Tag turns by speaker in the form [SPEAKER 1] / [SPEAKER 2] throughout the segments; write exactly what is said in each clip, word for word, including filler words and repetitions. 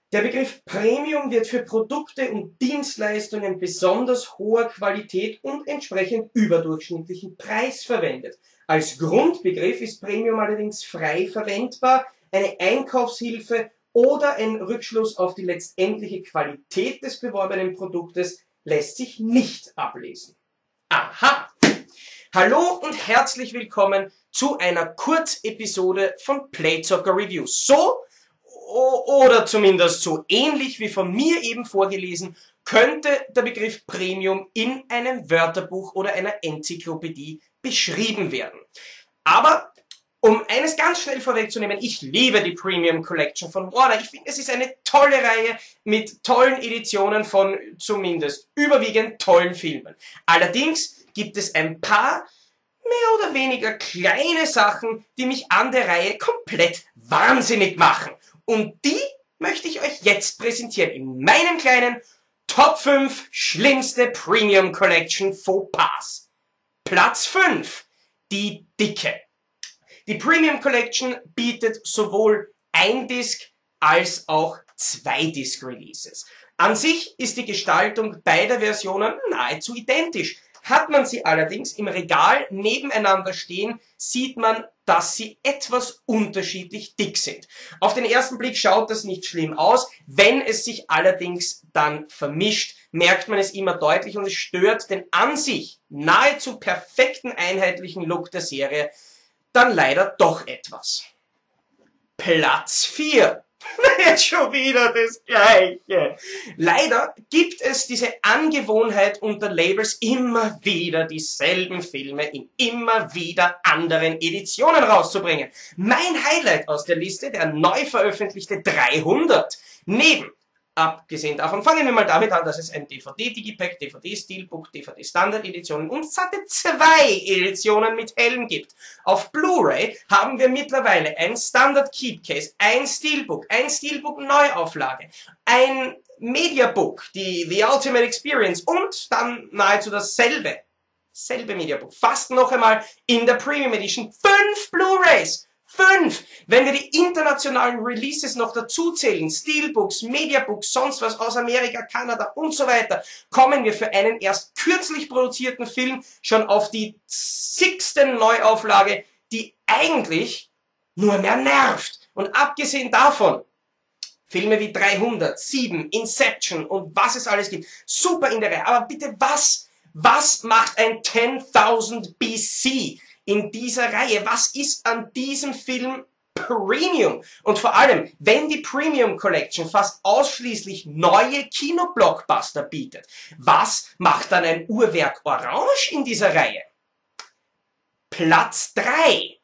[SPEAKER 1] Der Begriff Premium wird für Produkte und Dienstleistungen besonders hoher Qualität und entsprechend überdurchschnittlichen Preis verwendet. Als Grundbegriff ist Premium allerdings frei verwendbar, eine Einkaufshilfe oder ein Rückschluss auf die letztendliche Qualität des beworbenen Produktes lässt sich nicht ablesen. Aha! Hallo und herzlich willkommen zu einer Kurzepisode von Playzocker Reviews. So oder zumindest so ähnlich wie von mir eben vorgelesen, könnte der Begriff Premium in einem Wörterbuch oder einer Enzyklopädie beschrieben werden. Aber um eines ganz schnell vorwegzunehmen, ich liebe die Premium Collection von Warner. Ich finde, es ist eine tolle Reihe mit tollen Editionen von zumindest überwiegend tollen Filmen. Allerdings gibt es ein paar mehr oder weniger kleine Sachen, die mich an der Reihe komplett wahnsinnig machen. Und die möchte ich euch jetzt präsentieren in meinem kleinen Top fünf schlimmste Premium Collection Fauxpas. Platz fünf. Die Dicke. Die Premium Collection bietet sowohl Ein-Disc als auch Zwei-Disc Releases. An sich ist die Gestaltung beider Versionen nahezu identisch. Hat man sie allerdings im Regal nebeneinander stehen, sieht man, dass sie etwas unterschiedlich dick sind. Auf den ersten Blick schaut das nicht schlimm aus, wenn es sich allerdings dann vermischt, merkt man es immer deutlich und es stört den an sich nahezu perfekten einheitlichen Look der Serie dann leider doch etwas. Platz vier. Jetzt schon wieder das Gleiche. Leider gibt es diese Angewohnheit unter Labels, immer wieder dieselben Filme in immer wieder anderen Editionen rauszubringen. Mein Highlight aus der Liste, der neu veröffentlichte dreihundert. Neben, abgesehen davon, fangen wir mal damit an, dass es ein D V D-Digipack, D V D-Steelbook, D V D-Standard-Editionen und satte zwei Editionen mit Helm gibt. Auf Blu-ray haben wir mittlerweile ein Standard-Keepcase, ein Steelbook, ein Steelbook-Neuauflage, ein Mediabook, die The Ultimate Experience und dann nahezu dasselbe, selbe Mediabook, fast noch einmal in der Premium Edition, fünf Blu-rays. Fünf! Wenn wir die internationalen Releases noch dazu zählen, Steelbooks, Mediabooks, sonst was aus Amerika, Kanada und so weiter, kommen wir für einen erst kürzlich produzierten Film schon auf die sechste Neuauflage, die eigentlich nur mehr nervt. Und abgesehen davon, Filme wie dreihundert, Sieben, Inception und was es alles gibt, super in der Reihe. Aber bitte was? Was macht ein zehntausend B C in dieser Reihe? Was ist an diesem Film Premium? Und vor allem, wenn die Premium Collection fast ausschließlich neue Kinoblockbuster bietet, was macht dann ein Uhrwerk Orange in dieser Reihe? Platz drei.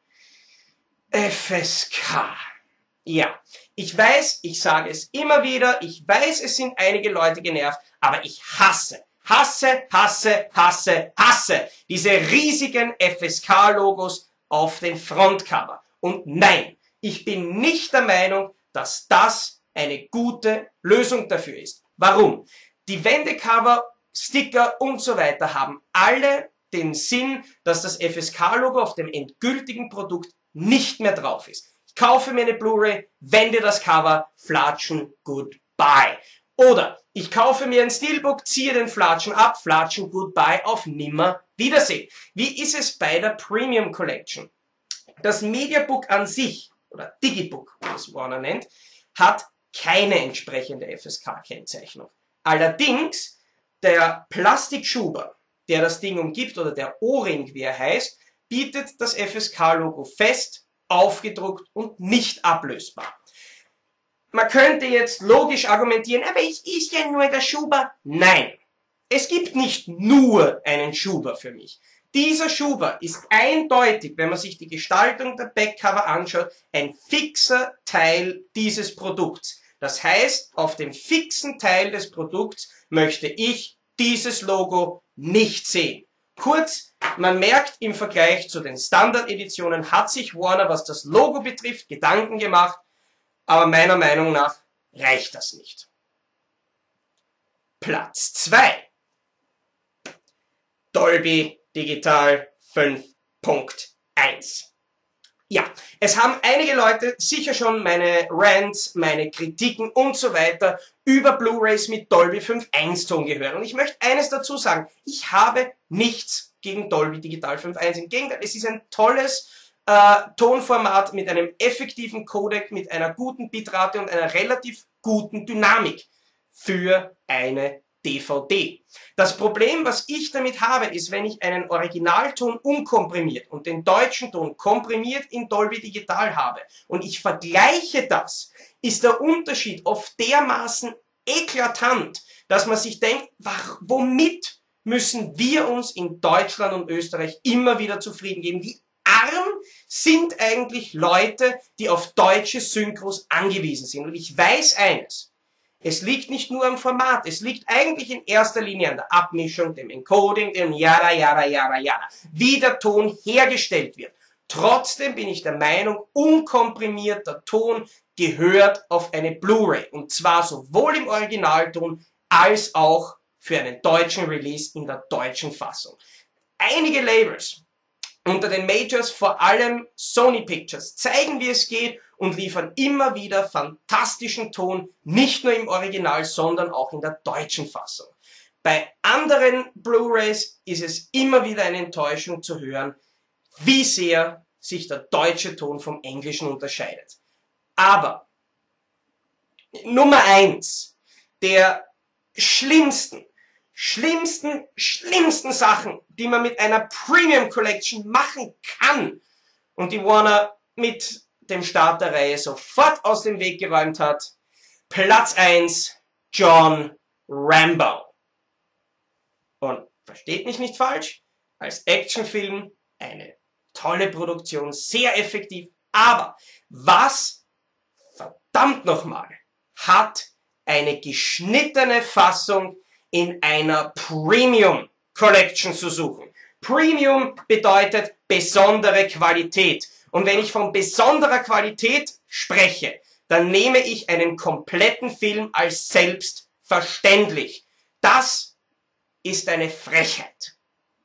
[SPEAKER 1] F S K. Ja, ich weiß, ich sage es immer wieder, ich weiß, es sind einige Leute genervt, aber ich hasse Hasse, hasse, hasse, hasse diese riesigen F S K-Logos auf den Frontcover. Und nein, ich bin nicht der Meinung, dass das eine gute Lösung dafür ist. Warum? Die Wendecover, Sticker und so weiter haben alle den Sinn, dass das F S K-Logo auf dem endgültigen Produkt nicht mehr drauf ist. Ich kaufe mir eine Blu-ray, wende das Cover, flatschen, goodbye. Oder ich kaufe mir ein Steelbook, ziehe den Flatschen ab, flatschen, goodbye, auf nimmer Wiedersehen. Wie ist es bei der Premium Collection? Das Mediabook an sich, oder Digibook, wie es Warner nennt, hat keine entsprechende F S K-Kennzeichnung. Allerdings, der Plastikschuber, der das Ding umgibt, oder der O-Ring, wie er heißt, bietet das F S K-Logo fest, aufgedruckt und nicht ablösbar. Man könnte jetzt logisch argumentieren, aber es ist ja nur der Schuber. Nein, es gibt nicht nur einen Schuber für mich. Dieser Schuber ist eindeutig, wenn man sich die Gestaltung der Backcover anschaut, ein fixer Teil dieses Produkts. Das heißt, auf dem fixen Teil des Produkts möchte ich dieses Logo nicht sehen. Kurz, man merkt, im Vergleich zu den Standard-Editionen hat sich Warner, was das Logo betrifft, Gedanken gemacht, aber meiner Meinung nach reicht das nicht. Platz zwei. Dolby Digital fünf Punkt eins. Ja, es haben einige Leute sicher schon meine Rants, meine Kritiken und so weiter über Blu-rays mit Dolby fünf Punkt eins Ton gehört. Und ich möchte eines dazu sagen, ich habe nichts gegen Dolby Digital fünf Punkt eins. Im Gegenteil, es ist ein tolles äh, Tonformat mit einem effektiven Codec, mit einer guten Bitrate und einer relativ guten Dynamik für eine D V D. Das Problem, was ich damit habe, ist, wenn ich einen Originalton unkomprimiert und den deutschen Ton komprimiert in Dolby Digital habe und ich vergleiche das, ist der Unterschied oft dermaßen eklatant, dass man sich denkt, womit müssen wir uns in Deutschland und Österreich immer wieder zufrieden geben? Wie arm sind eigentlich Leute, die auf deutsche Synchros angewiesen sind? Und ich weiß eines. Es liegt nicht nur am Format, es liegt eigentlich in erster Linie an der Abmischung, dem Encoding, dem Yada, Yada, Yada, Yada, wie der Ton hergestellt wird. Trotzdem bin ich der Meinung, unkomprimierter Ton gehört auf eine Blu-ray. Und zwar sowohl im Originalton als auch für einen deutschen Release in der deutschen Fassung. Einige Labels unter den Majors, vor allem Sony Pictures, zeigen, wie es geht und liefern immer wieder fantastischen Ton, nicht nur im Original, sondern auch in der deutschen Fassung. Bei anderen Blu-rays ist es immer wieder eine Enttäuschung zu hören, wie sehr sich der deutsche Ton vom englischen unterscheidet. Aber Nummer eins der schlimmsten, schlimmsten, schlimmsten Sachen, die man mit einer Premium Collection machen kann und die Warner mit dem Start der Reihe sofort aus dem Weg geräumt hat. Platz eins, John Rambo. Und versteht mich nicht falsch, als Actionfilm eine tolle Produktion, sehr effektiv, aber was, verdammt nochmal, hat eine geschnittene Fassung in einer Premium Collection zu suchen? Premium bedeutet besondere Qualität. Und wenn ich von besonderer Qualität spreche, dann nehme ich einen kompletten Film als selbstverständlich. Das ist eine Frechheit.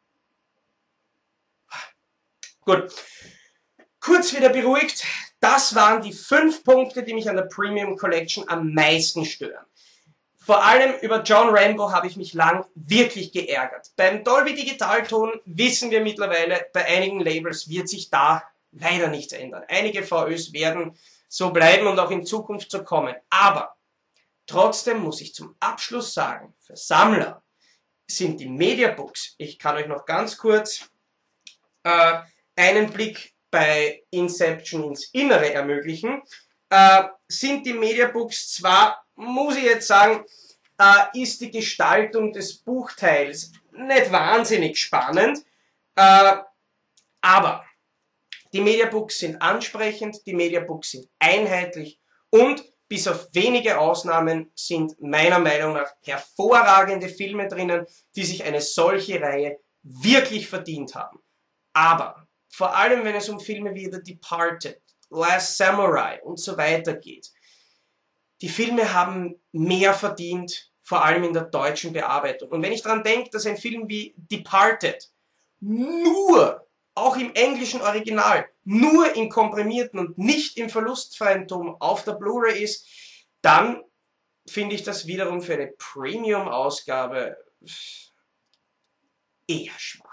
[SPEAKER 1] Gut, kurz wieder beruhigt. Das waren die fünf Punkte, die mich an der Premium Collection am meisten stören. Vor allem über John Rambo habe ich mich lang wirklich geärgert. Beim Dolby Digitalton wissen wir mittlerweile, bei einigen Labels wird sich da leider nichts ändern. Einige V Ös werden so bleiben und auch in Zukunft so kommen. Aber trotzdem muss ich zum Abschluss sagen, für Sammler sind die Mediabooks, ich kann euch noch ganz kurz äh, einen Blick bei Inception ins Innere ermöglichen, äh, sind die Mediabooks zwar, muss ich jetzt sagen, äh, ist die Gestaltung des Buchteils nicht wahnsinnig spannend, äh, aber die Mediabooks sind ansprechend, die Mediabooks sind einheitlich und bis auf wenige Ausnahmen sind meiner Meinung nach hervorragende Filme drinnen, die sich eine solche Reihe wirklich verdient haben. Aber vor allem, wenn es um Filme wie The Departed, Last Samurai und so weiter geht, die Filme haben mehr verdient, vor allem in der deutschen Bearbeitung. Und wenn ich daran denke, dass ein Film wie Departed nur, auch im englischen Original, nur im komprimierten und nicht im verlustfreien Ton auf der Blu-ray ist, dann finde ich das wiederum für eine Premium-Ausgabe eher schwach.